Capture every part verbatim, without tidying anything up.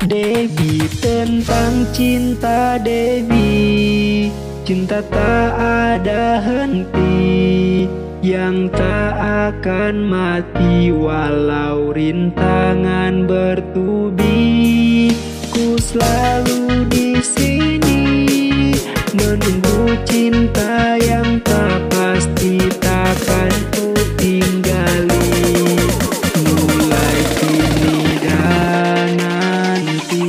Dewi, tentang cinta Dewi, cinta tak ada henti, yang tak akan mati walau rintangan bertubi. Ku selalu di sini menunggu cinta yang tak pasti, takkan ku tinggali, mulai kini dan nanti.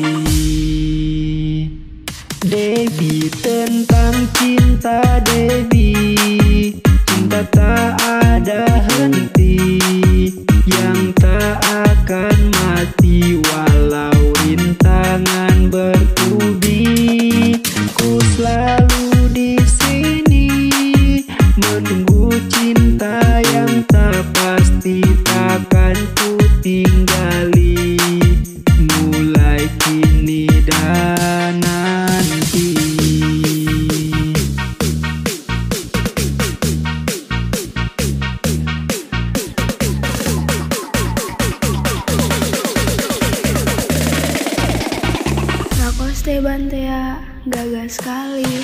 Dewi, tentang cinta Dewi, cinta tak ada henti, yang tak akan mati walau rintangan bertubi. Ku selalu di sini menunggu cinta yang tak pasti, takkan ku tinggali, mulai kini dan nanti. Rakoste Bantea, gagah sekali.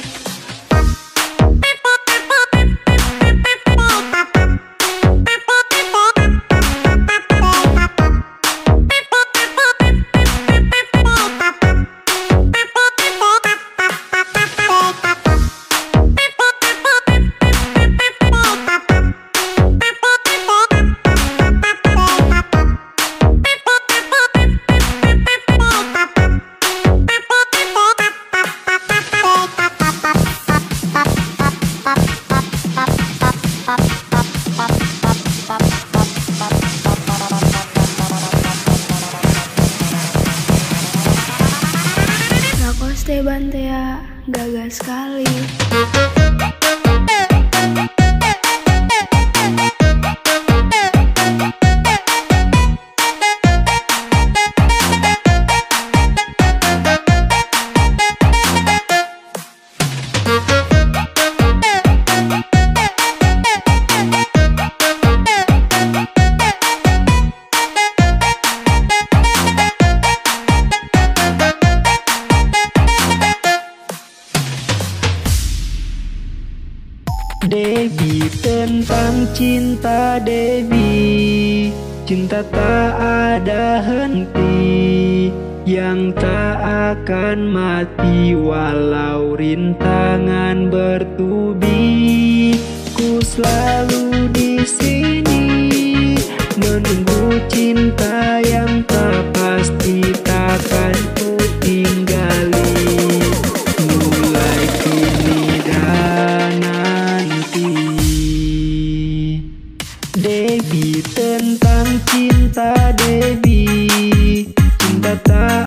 Rakoste Bantea, gagah sekali. Dewi, tentang cinta Dewi, cinta tak ada henti, yang tak akan mati walau rintangan bertubi. Ku selalu di sini menunggu cinta yang tak pasti, takkan ku tinggali, mulai kini dan nanti. Dewi, tentang cinta Dewi, cinta tak